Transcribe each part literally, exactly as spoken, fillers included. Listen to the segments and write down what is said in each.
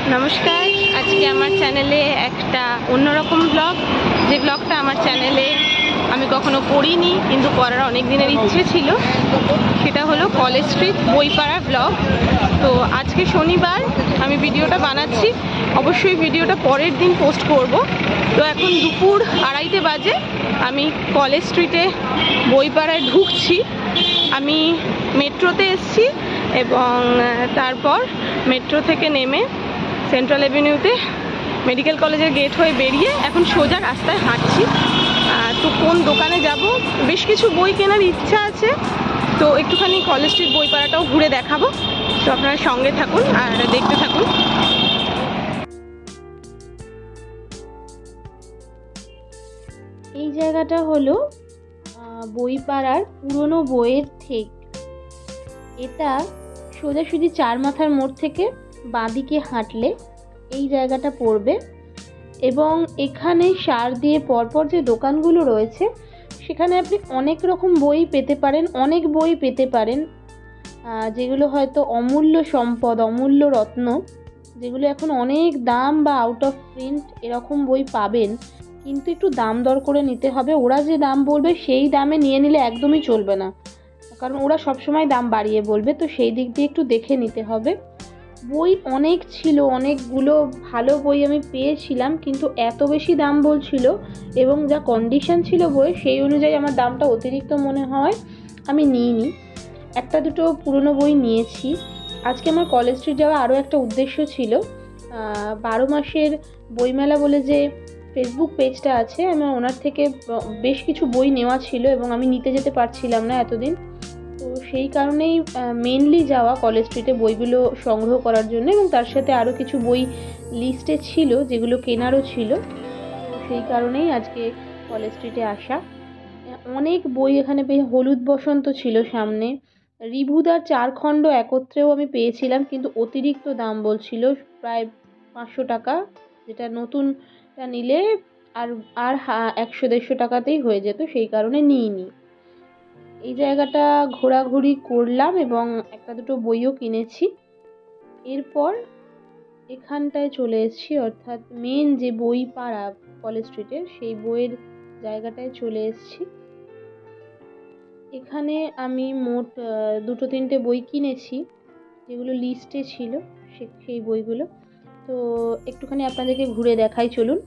নমস্কার, আজকে আমার চ্যানেলে একটা অন্যরকম ব্লগ, যে ব্লগটা আমার চ্যানেলে আমি কখনো করিনি কিন্তু করার অনেক দিনের ইচ্ছে ছিল। সেটা হলো কলেজ স্ট্রিট বইপাড়া ব্লগ। তো আজকে শনিবার আমি ভিডিওটা বানাচ্ছি, অবশ্যই ভিডিওটা পরের দিন পোস্ট করব। তো এখন দুপুর আড়াইটে বাজে, আমি কলেজ স্ট্রিটে বইপাড়ায় ঢুকছি। আমি মেট্রোতে এসছি এবং তারপর মেট্রো থেকে নেমে সেন্ট্রাল অ্যাভিনিউতে মেডিকেল কলেজের গেট হয়ে বেরিয়ে এখন সোজা রাস্তায় হাঁটছি। তো কোন দোকানে যাব, বেশ কিছু বই কেনার ইচ্ছা আছে, তো একটুখানি কলেজ স্ট্রিট বইপাড়াটাও ঘুরে দেখাবো। তো আপনারা সঙ্গে থাকুন আর দেখতে থাকুন। এই জায়গাটা হলো বইপাড়ার পুরনো বইয়ের ঠেক। এটা সোজাসুজি চার মাথার মোড় থেকে বাঁদিকে হাঁটলে এই জায়গাটা পড়বে এবং এখানে সার দিয়ে পরপর যে দোকানগুলো রয়েছে সেখানে আপনি অনেক রকম বই পেতে পারেন, অনেক বই পেতে পারেন যেগুলো হয়তো অমূল্য সম্পদ, অমূল্য রত্ন, যেগুলো এখন অনেক দাম বা আউট অফ প্রিন্ট এরকম বই পাবেন, কিন্তু একটু দাম দর করে নিতে হবে। ওরা যে দাম বলবে সেই দামে নিয়ে নিলে একদমই চলবে না, কারণ ওরা সবসময় দাম বাড়িয়ে বলবে, তো সেই দিক দিয়ে একটু দেখে নিতে হবে। বই অনেক ছিল, অনেকগুলো ভালো বই আমি পেয়েছিলাম, কিন্তু এত বেশি দাম বলছিল এবং যা কন্ডিশন ছিল বই সেই অনুযায়ী আমার দামটা অতিরিক্ত মনে হয় আমি নিইনি। একটা দুটো পুরনো বই নিয়েছি। আজকে আমার কলেজ স্ট্রিট যাওয়া আরও একটা উদ্দেশ্য ছিল। বারো মাসের বইমেলা বলে যে ফেসবুক পেজটা আছে, আমার ওনার থেকে বেশ কিছু বই নেওয়া ছিল এবং আমি নিতে যেতে পারছিলাম না এতদিন। তো সেই কারণেই মেনলি যাওয়া কলেজ স্ট্রিটে বইগুলো সংগ্রহ করার জন্য, এবং তার সাথে আরও কিছু বই লিস্টে ছিল যেগুলো কেনারও ছিল। তো সেই কারণেই আজকে কলেজ স্ট্রিটে আসা। অনেক বই এখানে পেয়ে, হলুদ বসন্ত ছিল সামনে, রিভুদার চার খণ্ড একত্রেও আমি পেয়েছিলাম, কিন্তু অতিরিক্ত দাম বলছিল, প্রায় পাঁচশো টাকা, যেটা নতুনটা নিলে আর আর একশো দেড়শো টাকাতেই হয়ে যেত, সেই কারণে নিইনি। এই জায়গাটা ঘোরাঘুরি করলাম এবং একটা দুটো বইও কিনেছি। এরপর এখানটায় চলে এসেছি, অর্থাৎ মেন যে বই পাড়া কলেজ স্ট্রিটের সেই বইয়ের জায়গাটায় চলে এসেছি। এখানে আমি মোট দুটো তিনটে বই কিনেছি যেগুলো লিস্টে ছিল, সেই বইগুলো। তো একটুখানি আপনাদেরকে ঘুরে দেখাই, চলুন।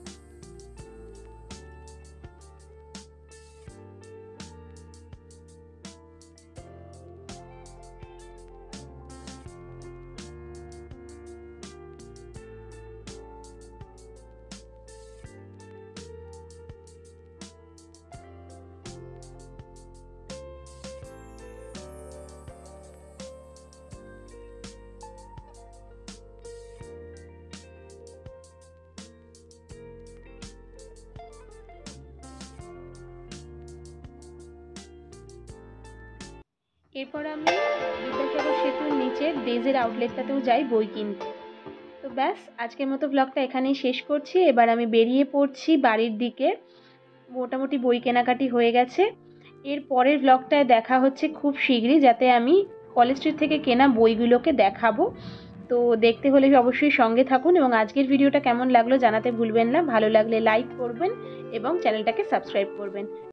এরপর আমি বিদ্যাসাগর সেতুর নিচে ডেজের আউটলেটটাতেও যাই বই কিনতে। তো ব্যাস, আজকের মতো ব্লগটা এখানেই শেষ করছি। এবার আমি বেরিয়ে পড়ছি বাড়ির দিকে। মোটামুটি বই কেনাকাটি হয়ে গেছে। এর পরের ব্লগটায় দেখা হচ্ছে খুব শীঘ্রই, যাতে আমি কলেজ স্ট্রিট থেকে কেনা বইগুলোকে দেখাবো। তো দেখতে হলে অবশ্যই সঙ্গে থাকুন, এবং আজকের ভিডিওটা কেমন লাগলো জানাতে ভুলবেন না। ভালো লাগলে লাইক করবেন এবং চ্যানেলটাকে সাবস্ক্রাইব করবেন।